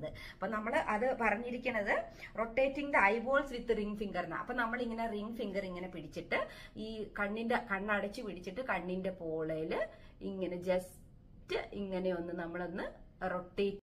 എന്നുള്ളത്. അപ്പൊ നമ്മൾ അത് പറഞ്ഞിരിക്കുന്നത് rotating the eyeballs with ring finger എന്നാ. അപ്പൊ നമ്മൾ ഇങ്ങനെ റിംഗ് ഫിംഗർ ഇങ്ങനെ പിടിച്ചിട്ട് ഈ കണ്ണടച്ച് പിടിച്ചിട്ട് കണ്ണിന്റെ പോളയില് ഇങ്ങനെ ജസ്റ്റ് ഇങ്ങനെ ഒന്ന് നമ്മളൊന്ന് റൊട്ടേറ്റ്